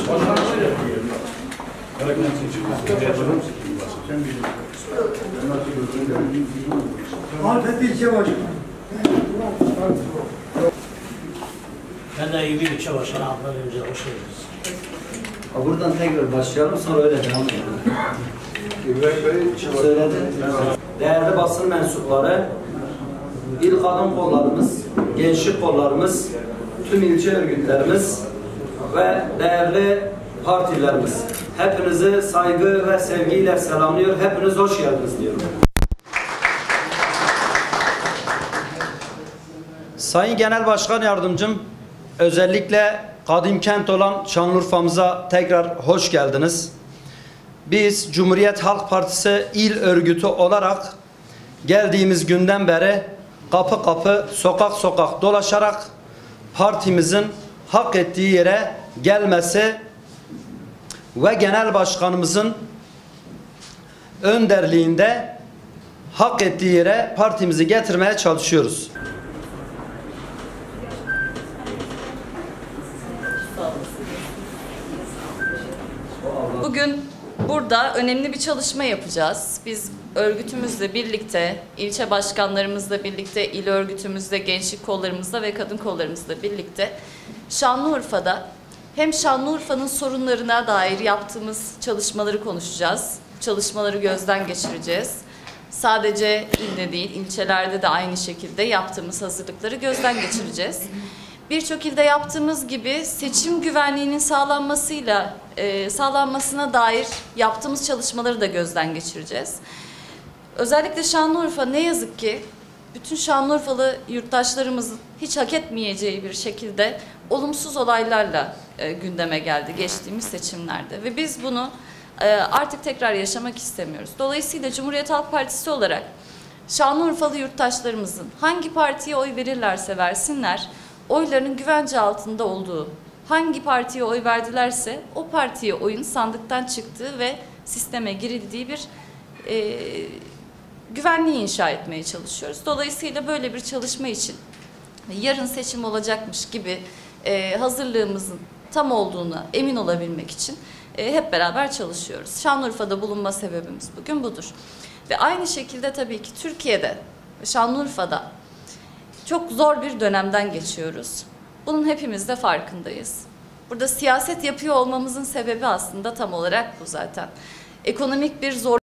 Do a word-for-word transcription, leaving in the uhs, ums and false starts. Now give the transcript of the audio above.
Afet ilçe başkanı. Ben de iyi bir ilçe başkanı Adnan Önce, hoş geldiniz. Buradan tekrar başlayalım, sonra öyle devam edelim. Söyledim. Değerli basın mensupları, İl Kadın Kollarımız, Gençlik Kollarımız, tüm ilçe örgütlerimiz ve değerli partilerimiz. Hepinizi saygı ve sevgiyle selamlıyor. Hepiniz hoş geldiniz diyorum. Sayın Genel Başkan Yardımcım, özellikle kadim kent olan Şanlıurfa'mıza tekrar hoş geldiniz. Biz Cumhuriyet Halk Partisi il örgütü olarak geldiğimiz günden beri kapı kapı, sokak sokak dolaşarak partimizin hak ettiği yere gelmesi ve genel başkanımızın önderliğinde hak ettiği yere partimizi getirmeye çalışıyoruz. Bugün burada önemli bir çalışma yapacağız. Biz örgütümüzle birlikte, ilçe başkanlarımızla birlikte, il örgütümüzle, gençlik kollarımızla ve kadın kollarımızla birlikte Şanlıurfa'da hem Şanlıurfa'nın sorunlarına dair yaptığımız çalışmaları konuşacağız. Çalışmaları gözden geçireceğiz. Sadece ilde değil, ilçelerde de aynı şekilde yaptığımız hazırlıkları gözden geçireceğiz. Birçok ilde yaptığımız gibi seçim güvenliğinin sağlanmasıyla e, sağlanmasına dair yaptığımız çalışmaları da gözden geçireceğiz. Özellikle Şanlıurfa ne yazık ki bütün Şanlıurfalı yurttaşlarımızın hiç hak etmeyeceği bir şekilde olumsuz olaylarla e, gündeme geldi geçtiğimiz seçimlerde ve biz bunu e, artık tekrar yaşamak istemiyoruz. Dolayısıyla Cumhuriyet Halk Partisi olarak Şanlıurfalı yurttaşlarımızın hangi partiye oy verirlerse versinler, oylarının güvence altında olduğu, hangi partiye oy verdilerse o partiye oyun sandıktan çıktığı ve sisteme girildiği bir e, güvenliği inşa etmeye çalışıyoruz. Dolayısıyla böyle bir çalışma için yarın seçim olacakmış gibi e, hazırlığımızın tam olduğuna emin olabilmek için e, hep beraber çalışıyoruz. Şanlıurfa'da bulunma sebebimiz bugün budur. Ve aynı şekilde tabii ki Türkiye'de, Şanlıurfa'da çok zor bir dönemden geçiyoruz. Bunun hepimiz de farkındayız. Burada siyaset yapıyor olmamızın sebebi aslında tam olarak bu zaten. Ekonomik bir zor